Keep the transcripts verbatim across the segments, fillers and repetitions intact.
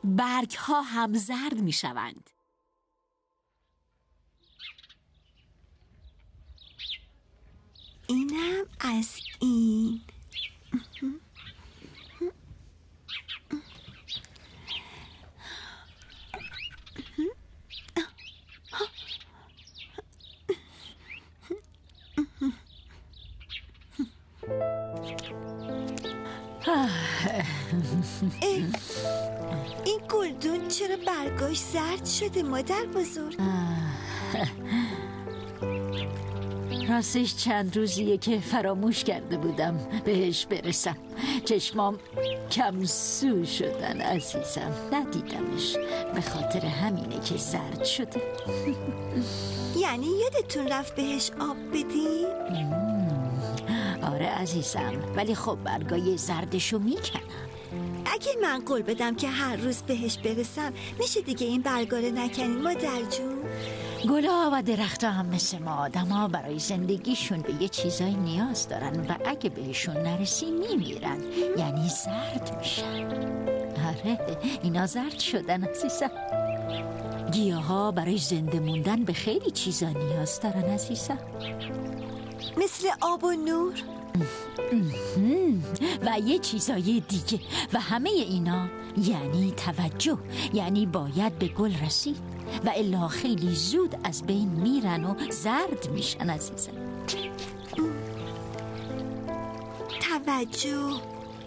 برگ ها هم زرد می شوند. اینم از این. این گلدون چرا برگاش زرد شده مادر بزرگ؟ راستش چند روزیه که فراموش کرده بودم بهش برسم. چشمام کم سو شدن عزیزم، ندیدمش، به خاطر همینه که زرد شده. یعنی یادتون رفت بهش آب بدی؟ آره عزیزم، ولی خب برگای زردشو میکنم. اگه من قول بدم که هر روز بهش برسم میشه دیگه این برگا رو نکنین مادر جون؟ گلها و درختها هم مثل ما آدم ها برای زندگیشون به یه چیزای نیاز دارن و اگه بهشون نرسی میمیرن، یعنی زرد میشن. آره اینا زرد شدن عزیزم. گیاه ها برای زنده موندن به خیلی چیزا نیاز دارن عزیزم، مثل آب و نور و یه چیزای دیگه. و همه اینا یعنی توجه، یعنی باید به گل رسید و الا خیلی زود از بین میرن و زرد میشن عزیزم. توجه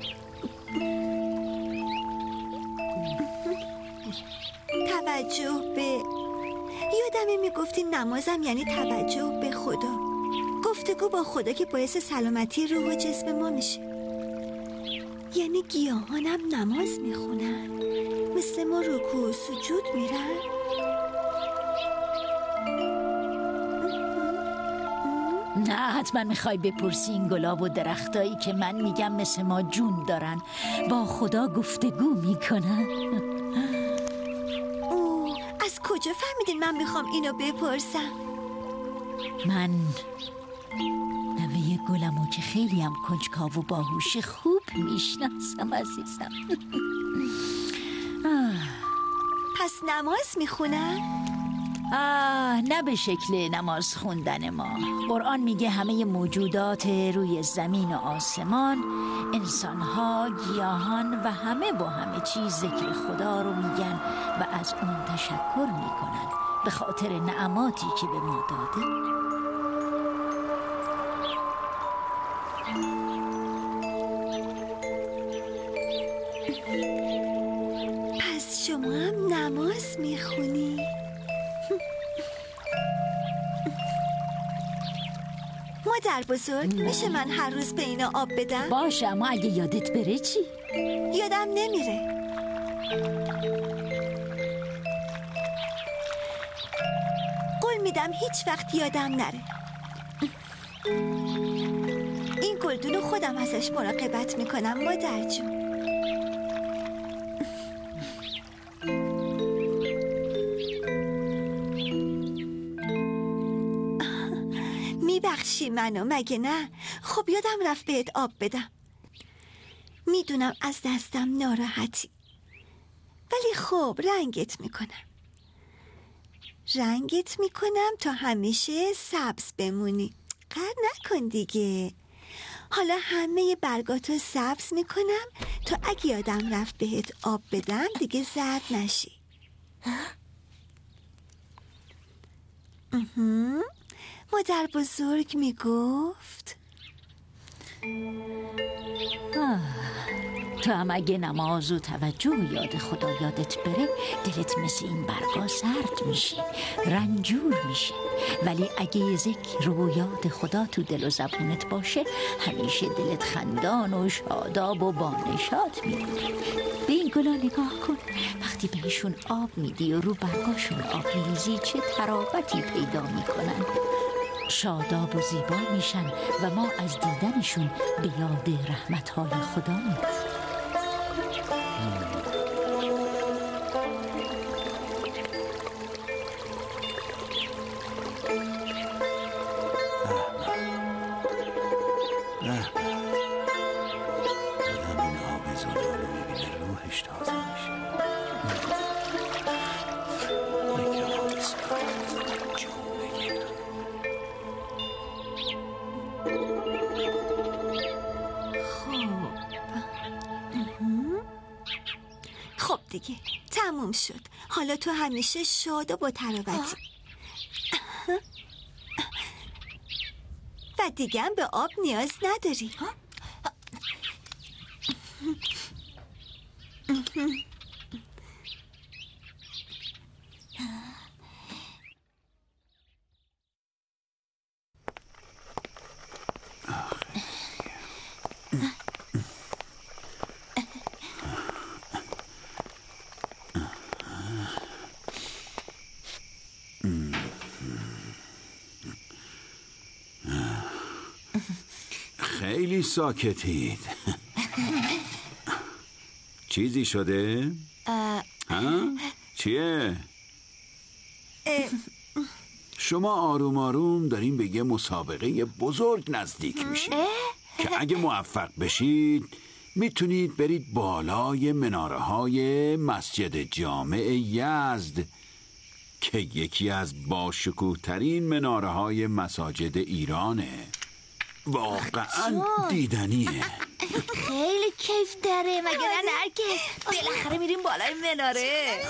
توجه به یادمه میگفتی نمازم یعنی توجه به خدا، گفتگو با خدا که باعث سلامتی روح و جسم ما میشه. یعنی گیاهانم نماز میخونن، مثل ما رکوع و سجود میرن. نه حتما میخوای بپرسی این گلاب و درختایی که من میگم مثل ما جون دارن با خدا گفتگو میکنن. اوه، از کجا فهمیدین من میخوام اینو بپرسم؟ من نوه گلمو که خیلی هم کنجکاو و باهوش خوب میشناسم عزیزم. پس نماز میخونن؟ آه نه به شکل نماز خوندن ما. قرآن میگه همه موجودات روی زمین و آسمان، انسانها، گیاهان و همه با همه چیز ذکر خدا رو میگن و از اون تشکر میکنن به خاطر نعماتی که به ما داده. پس شما هم نماز میخونی؟ مادر بزرگ میشه من هر روز به اینا آب بدم؟ باشه، اما اگه یادت بره چی؟ یادم نمیره. قول میدم هیچ وقت یادم نره. این گلدونو خودم ازش مراقبت میکنم مادر جون. میبخشی منو مگه نه؟ خب یادم رفت بهت آب بدم. میدونم از دستم ناراحتی، ولی خب رنگت میکنم رنگت میکنم تا همیشه سبز بمونی. قهر نکن دیگه. حالا همه برگاتو سبز میکنم تا اگه یادم رفت بهت آب بدم دیگه زرد نشی. مادر بزرگ میگفت تو هم اگه نماز و توجه و یاد خدا یادت بره دلت مثل این برگا سرد میشه، رنجور میشه. ولی اگه ذکر و یاد خدا تو دل و زبونت باشه همیشه دلت خندان و شاداب و بانشاد میمونه. به این گلا نگاه کن، وقتی بهشون آب میدی و رو برگاشون آب میریزی چه تراوتی پیدا میکنن، شاداب و زیبا میشن و ما از دیدنشون به یاد رحمتهای خدا میفتیم. آدم این آب زلال رو میبینه روحش تازه میشه. خب دیگه تموم شد. حالا تو همیشه شاد و با تراوتی و دیگه هم به آب نیاز نداری. خیلی ساکتید. چیزی شده؟ ها؟ چیه؟ شما آروم آروم دارین به یه مسابقه بزرگ نزدیک میشید که اگه موفق بشید میتونید برید بالای مناره های مسجد جامع یزد که یکی از باشکوه ترین مناره های مساجد ایرانه. واقعا دیدنیه. خیلی کیف داره مگه نه نرگس؟ بالاخره میریم بالای مناره.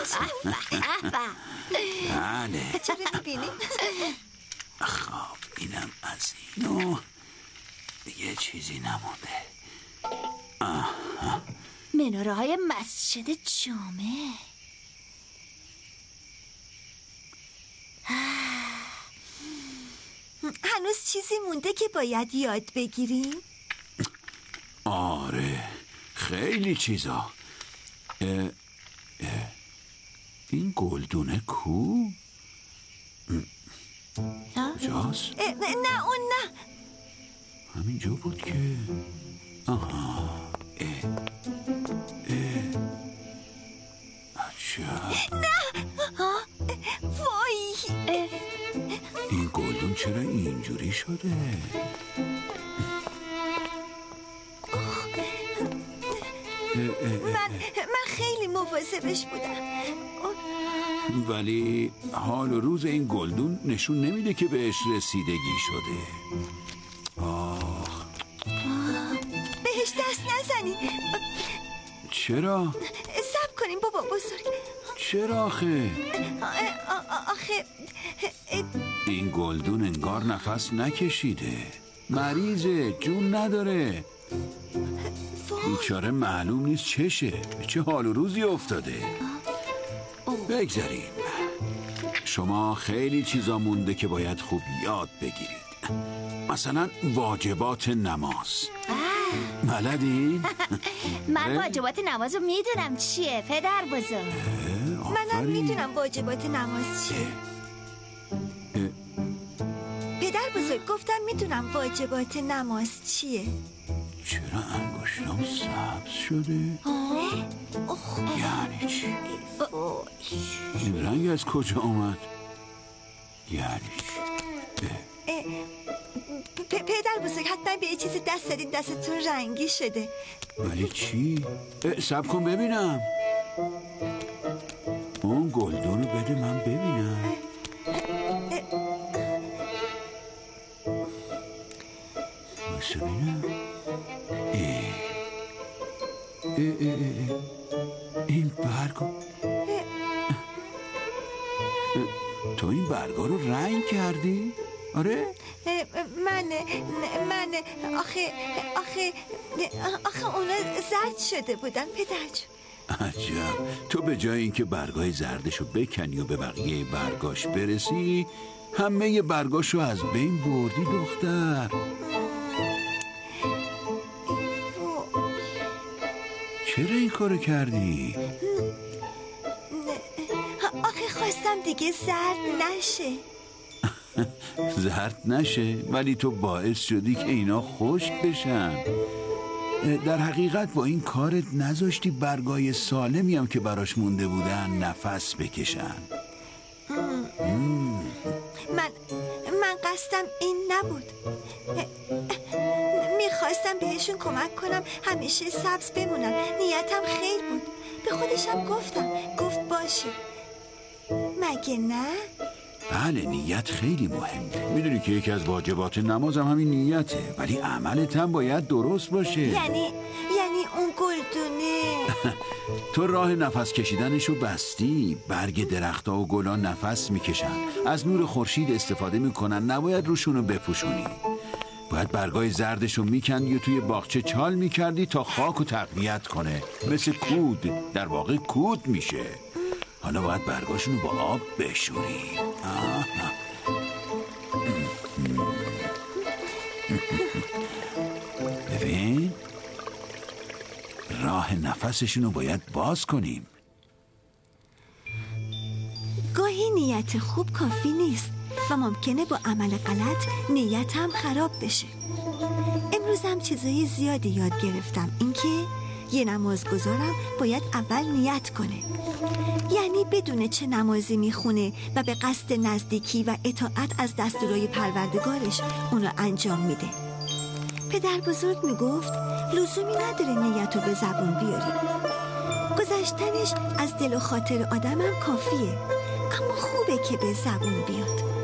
بله. چرا میبینی؟ خب اینم از اینو یه چیزی نمونده. مناره های مسجد جامع. هنوز چیزی مونده که باید یاد بگیریم؟ آره خیلی چیزا. اه اه این گلدونه کو؟ کجاست؟ نه اون نه، همینجا بود که. آها اه اه عجب. نه وای، این گلدون چرا اینجوری شده؟ من من خیلی مواظبش بودم ولی حال و روز این گلدون نشون نمیده که بهش رسیدگی شده. آخ بهش دست نزنی. چرا؟ صبر کنیم بابا بزرگ. چرا آخه؟ آخه این گلدون انگار نفس نکشیده، مریضه، جون نداره، بیچاره معلوم نیست چشه، به چه حال و روزی افتاده. بگذاریم، شما خیلی چیزا مونده که باید خوب یاد بگیرید. مثلا واجبات نماز. بلدین؟ من واجبات نماز رو میدونم چیه پدر بزرگ. منم میدونم واجبات نماز چیه. پدر بزرگ گفتم میدونم واجبات نماز چیه. چرا انگشتم سبز شده؟ یعنی چی؟ این رنگ از کجا اومد؟ یعنی چی؟ پدر بزرگ حتما به یه چیزی دست دادین دستتون رنگی شده. ولی چی؟ صبر کن ببینم. اون گلدون رو بده من ببینم. بسه ببینم. اه. اه اه اه. این برگا تو این برگا رو رنگ کردی؟ آره؟ من من آخه آخه آخه اونا زرد شده بودن پدرجون. عجب، تو به جای اینکه برگای زردشو بکنی و به بقیه برگاش برسی همه برگاشو از بین بردی دختر. چرا این کارو کردی؟ آخه خواستم دیگه زرد نشه. زرد نشه ولی تو باعث شدی که اینا خشک بشن. در حقیقت با این کارت نذاشتی برگای سالمی هم که براش مونده بودن نفس بکشن. من من قصدم این نبود. میخواستم بهشون کمک کنم همیشه سبز بمونن. نیتم خیر بود. به خودشم گفتم گفت باشه. مگه نه؟ بله نیت خیلی مهمه. میدونی که یکی از واجبات نماز هم همین نیته، ولی عملت هم باید درست باشه. یعنی یعنی اون گلدونه تو راه نفس کشیدنشو بستی. برگ درختها و گلا نفس میکشن، از نور خورشید استفاده میکنن، نباید روشونو بپوشونی. باید برگای زردشو میکندی و توی باغچه چال میکردی تا خاکو تقویت کنه، مثل کود. در واقع کود میشه. حالا باید برگاشونو با آب بشوری. ببین، راه نفسشونو باید باز کنیم. گاهی نیت خوب کافی نیست و ممکنه با عمل غلط نیت هم خراب بشه. امروز هم چیزای زیادی یاد گرفتم. اینکه یه نمازگزارم باید اول نیت کنه، یعنی بدونه چه نمازی میخونه و به قصد نزدیکی و اطاعت از دستورای پروردگارش اونو انجام میده. پدر بزرگ میگفت لزومی نداره نیتو به زبون بیاری، گذشتنش از دل و خاطر آدمم کافیه، اما خوبه که به زبون بیاد.